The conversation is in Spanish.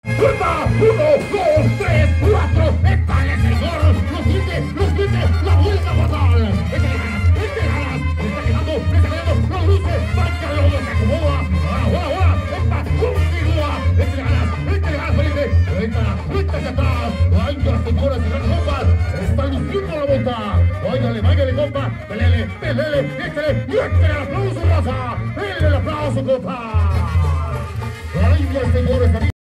¡Cuenta! ¡Uno, dos, tres, cuatro! ¡Épale, señor! ¡Los quite! ¡La vuelta fatal! ¡Este ganas! ¡Está quedando! ¡Lo luce! ¡Báncalo! ¡Se acomoda! ¡Ahora! ¡Epa! ¡Continúa! ¡Este ganas, Felipe! ¡Cuenta hacia atrás! ¡Vaya, señoras y señores, compas! ¡Está luciendo la vuelta! ¡Váyale, compa! ¡Pelele! ¡Échale! ¡Y échale el aplauso, raza! ¡Denle el aplauso, compa! ¡Ay, señores!